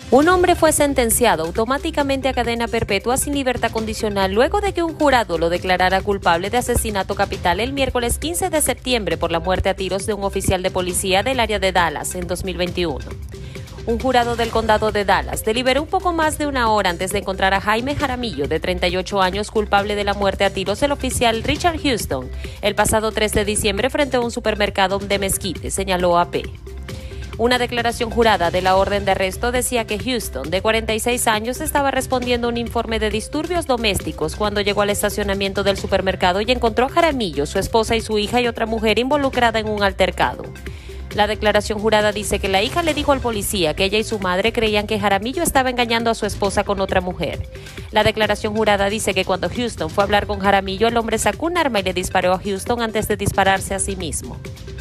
Un hombre fue sentenciado automáticamente a cadena perpetua sin libertad condicional luego de que un jurado lo declarara culpable de asesinato capital el miércoles 15 de septiembre por la muerte a tiros de un oficial de policía del área de Dallas en 2021. Un jurado del condado de Dallas deliberó un poco más de una hora antes de encontrar a Jaime Jaramillo, de 38 años, culpable de la muerte a tiros del oficial Richard Houston el pasado 3 de diciembre frente a un supermercado de Mesquite, señaló AP. Una declaración jurada de la orden de arresto decía que Houston, de 46 años, estaba respondiendo a un informe de disturbios domésticos cuando llegó al estacionamiento del supermercado y encontró a Jaramillo, su esposa y su hija y otra mujer involucrada en un altercado. La declaración jurada dice que la hija le dijo al policía que ella y su madre creían que Jaramillo estaba engañando a su esposa con otra mujer. La declaración jurada dice que cuando Houston fue a hablar con Jaramillo, el hombre sacó un arma y le disparó a Houston antes de dispararse a sí mismo.